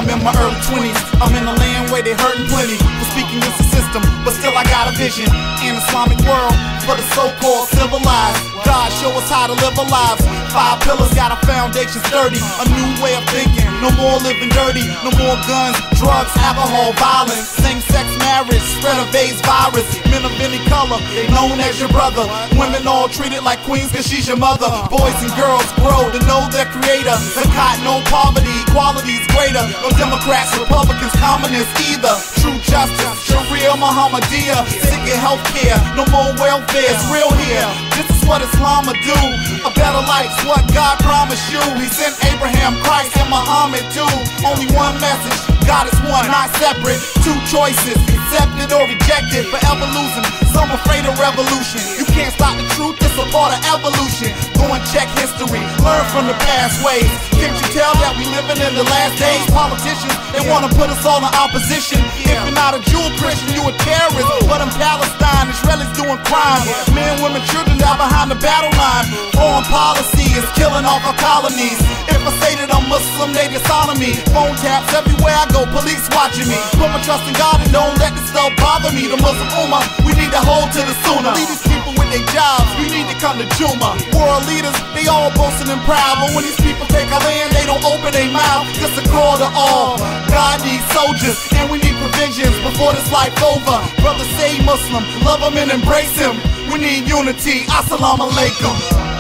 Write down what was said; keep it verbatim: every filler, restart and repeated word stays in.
I'm in my early twenties. I'm in a land where they hurting plenty for speaking against the system, but still I got a vision. An Islamic world for the so-called civilized. God show us how to live our lives. Five pillars got a foundation sturdy. A new way of thinking, no more living dirty. No more guns, drugs, alcohol, violence. Same-sex marriage, spread of AIDS virus. Men of any color, they known as your brother. Women all treated like queens cause she's your mother. Boys and girls grow to know their creator. The cot, no poverty, equality is greater. No Democrats, Republicans, communists either. True justice, Sharia, Muhammadiyah. Sick of healthcare, no more welfare, it's real here. This is what Islam will do. A better life's what God promised you. He sent Abraham, Christ, and Muhammad too. Only one message, God is one, not separate. Two choices, accepted or rejected. Forever losing, some afraid of revolution. You can't stop the truth, it's a part of evolution. Go and check history, learn from the past ways. Can't you tell that we living in the last days? Politicians, they wanna put us all in opposition. If you're not a Jew or Christian, you a terrorist. But in Palestine, Israelis doing crime. Men, women, children die behind the battle line. Foreign policy is killing off our colonies. If I say that I'm Muslim, they dishonor me. Phone taps everywhere I go, police watching me. Put my trust in God and don't let this stuff bother me. The Muslim Ummah, we need to hold to the Sunnah. Leave these people with their jobs, we need to come to Juma. World leaders, they all boasting and proud, but when these people take our land, they don't open their mouth. Just a call to all. God needs soldiers, and we need provisions before this life over. Brother, say Muslim, love him and embrace him. We need unity. Assalamu alaikum.